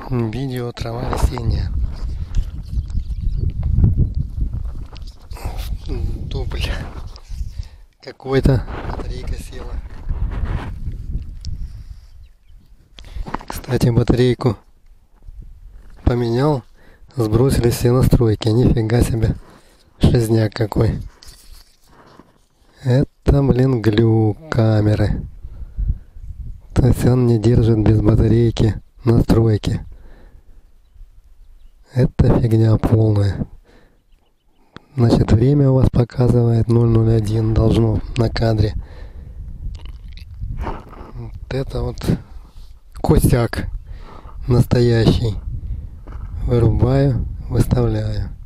Видео трава весенняя. Дубль. Какой-то батарейка села. Кстати, батарейку поменял, сбросили все настройки. Нифига себе. Шизняк какой. Это, блин, глюк камеры. То есть он не держит без батарейки настройки. Это фигня полная. Значит, время у вас показывает 0:01 должно на кадре. Вот это вот косяк настоящий. Вырубаю, выставляю.